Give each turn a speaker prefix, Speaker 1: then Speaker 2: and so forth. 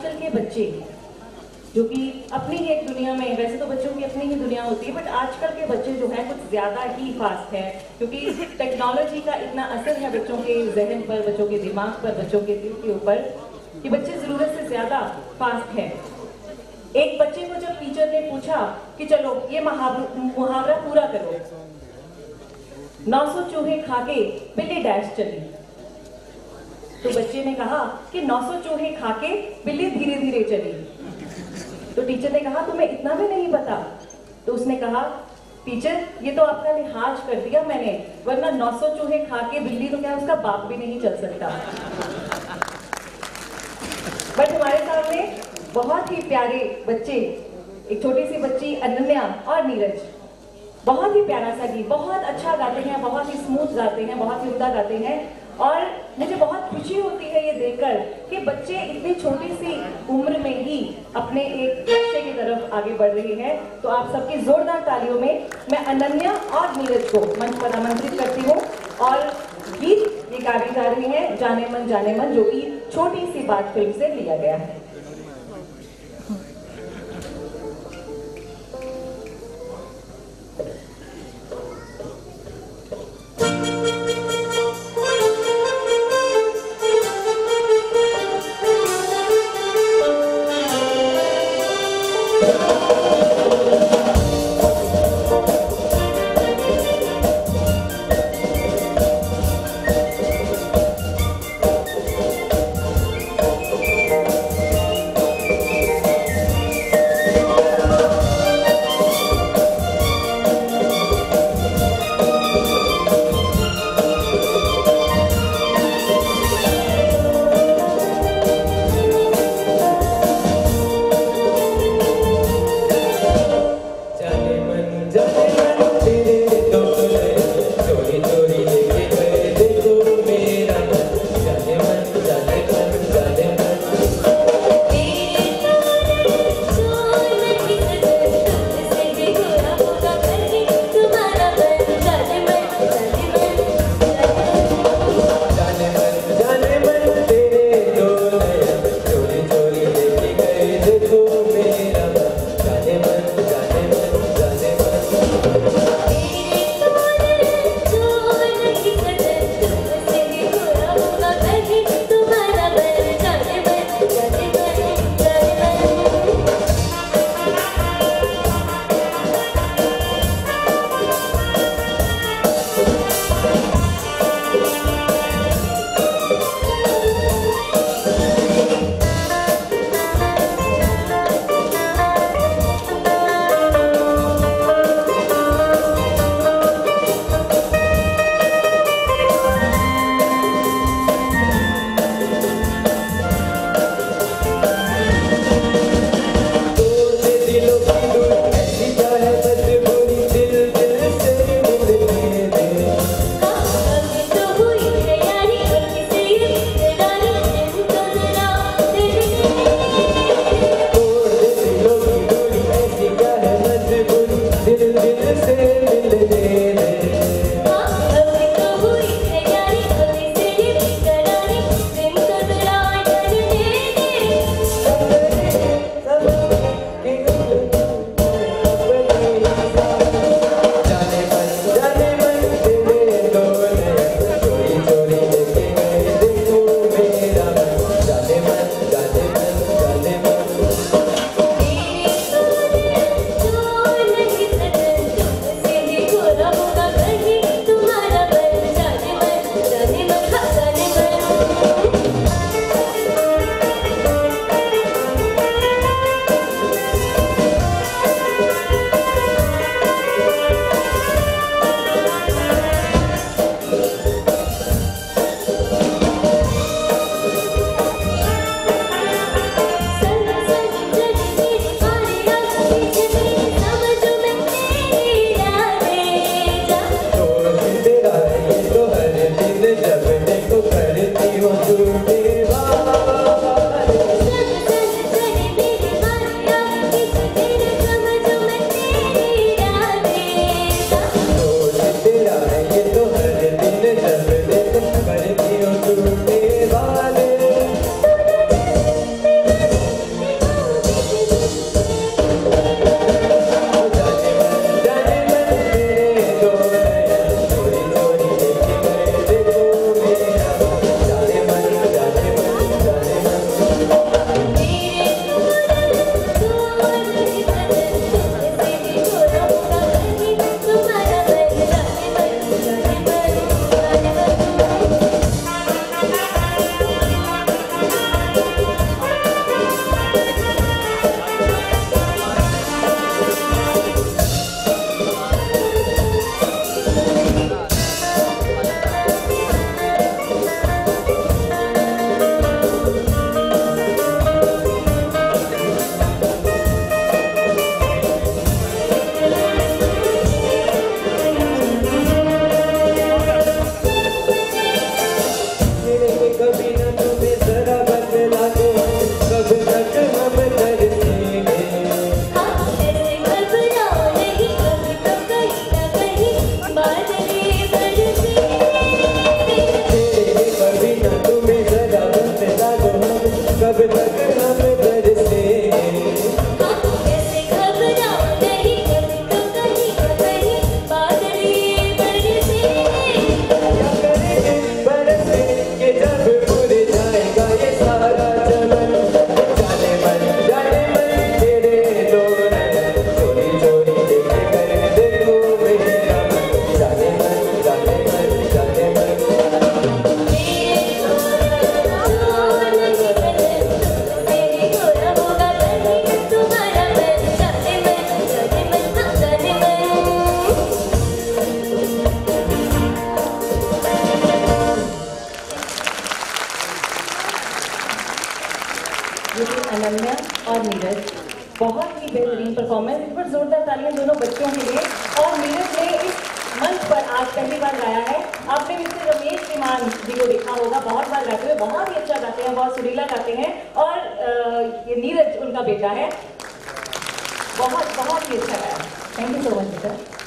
Speaker 1: आजकल के बच्चे जो कि अपनी ही एक दुनिया में, वैसे तो बच्चों की अपनी ही दुनिया होती है, बट आजकल के बच्चे जो हैं कुछ ज्यादा ही फास्ट हैं, क्योंकि टेक्नोलॉजी का इतना असर है बच्चों के जहन पर, बच्चों के दिमाग पर, बच्चों के दिल के ऊपर, कि बच्चे जरूरत से ज्यादा फास्ट हैं। एक बच्चे को जब टीचर ने पूछा कि चलो ये मुहावरा पूरा करो, 900 चूहे खाके बिल्ली डैश चली, तो बच्चे ने कहा कि 900 चूहे खाके बिल्ली धीरे धीरे चली। तो टीचर ने कहा तुम्हें इतना भी नहीं पता? तो उसने कहा टीचर ये तो आपका लिहाज कर दिया मैंने, वरना 900 चूहे खाके बिल्ली तो क्या उसका बाप भी नहीं चल सकता। बट हमारे सामने बहुत ही प्यारे बच्चे, एक छोटी सी बच्ची अनन्या और नीरज, बहुत ही प्यारा सा गीत, बहुत अच्छा गाते हैं, बहुत ही स्मूथ गाते हैं, बहुत ही उम्दा गाते हैं, और मुझे बहुत खुशी होती है ये देखकर कि बच्चे इतनी छोटी सी उम्र में ही अपने एक लक्ष्य की तरफ आगे बढ़ रहे हैं। तो आप सबकी जोरदार तालियों में मैं अनन्या और नीरज को मंच पर आमंत्रित करती हूँ, और गीत ये गाने जा रही हैं जानेमन, जो कि छोटी सी बात फिल्म से लिया गया है। अनन्या और नीरज, बहुत ही बेहतरीन परफॉर्मेंस। इस पर जोरदार तालियां दोनों बच्चों के लिए। और नीरज ने इस मंच पर आज पहली बार गाया है। आपने मिस्टर रमेश श्रीमान जी को देखा होगा, बहुत बार गाते हुए, बहुत ही अच्छा गाते हैं, बहुत सुरीला गाते हैं। और ये नीरज उनका बेटा है, बहुत बहुत ही अच्छा गाया। थैंक यू सो मच बेटा।